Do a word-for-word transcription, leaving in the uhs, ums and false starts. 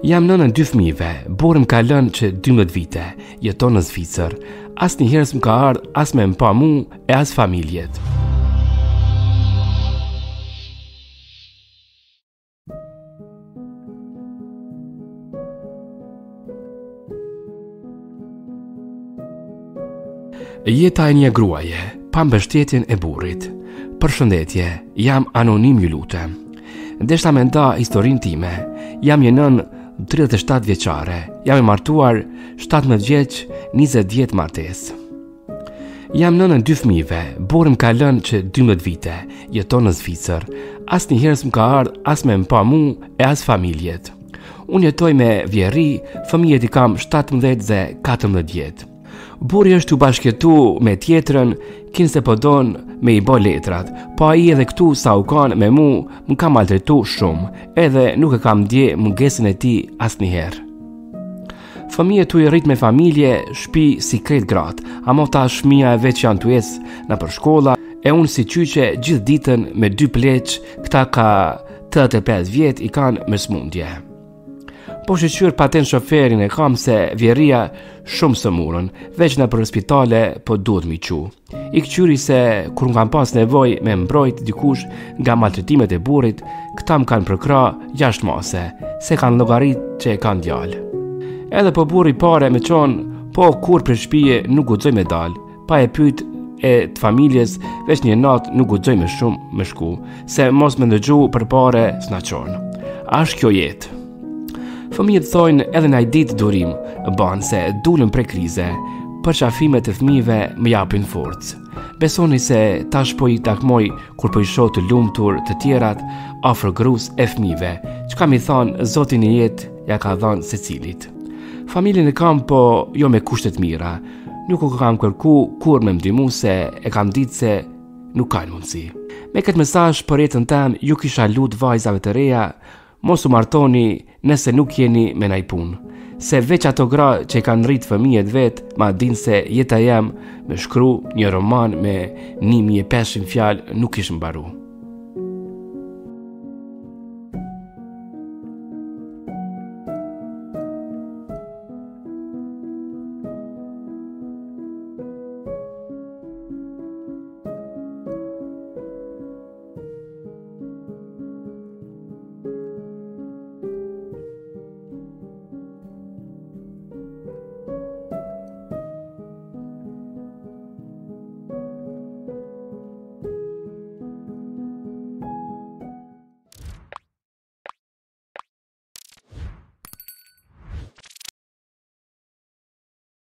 Jam nënën dy fëmijëve, burri më ka lënë që dymbëdhjetë vite, jeton në Zvicër. Asnjëherë s'm ka ardhur as me më pa mu e as familjet. Jeta e një gruaje, pa mbështetjen e burrit. Përshëndetje, jam anonim, ju lutem. Ndeshta me nda historinë time. Jam një nën tridhjetë e shtatë vjeçare. Jam e martuar shtatëmbëdhjetë vjeç, njëzet vjet martesë. Jam nënën dy fëmijëve, burri më ka lënë që dymbëdhjetë vite, jeton në Zvicër. Asnjëherë s'm ka ardhur as me më pa mu e as familjet. Unë jetoj me vjerri, fëmijët i kam shtatëmbëdhjetë dhe katërmbëdhjetë vjet. Burri është u bashkëtu me tjetrën, kin se po don me i bo letrat, po ai edhe këtu sa u kanë me mu, më ka maltretu shumë, edhe nuk e kam ndje mungesën e tij asnjëherë. Fëmijët tu i rrit me familje, shtëpi si krejt gratë, amo ta fëmia e veç janë tu ecë në për shkolla, e unë si qyqe gjithë ditën me dy pleq, këta ka tetëdhjetë e pesë vjet i kanë me smundje. Po shqyr paten shoferin e kam se vjeria shumë së murën, veç në për spitale po duhet mi qu. I këqyri se kur më kam pas nevoj me mbrojt dikush nga maltretimet e burit, këta më kanë përkra jashtë mase, se kanë llogarit që e kanë djalë. Edhe po burri pare me qonë, po kur për shpije nuk guxoj me dal, pa e pyet e të familjes, veç një natë nuk guxoj me shumë me shku, se mos me ndëgju për pare s'na qonë. Ashtë kjo jetë. Fëmijët thojnë edhe në ditë durim, banë se dulën pre krize, për qafimet e fëmijëve më japin forcë. Besoni se tash po i takmoj kur po i shoh të lumtur të tjerat afër grus e fëmijëve, çka mi thonë Zotin e jetë ja ka dhënë secilit. Familjen e kam po jo me kushtet mira, nuk u kam kërku kur me mdimu se e kam ditë se nuk kanë mundësi. Me këtë mesazh për jetën tem ju kisha lut vajzave të reja, mos u martoni nëse nuk jeni me naj punë, se veç ato gra që i kanë rritë fëmijët vetë, ma din se jeta jam me shkru një roman me një mijë e pesëqind fjalë nuk ishë mbaru.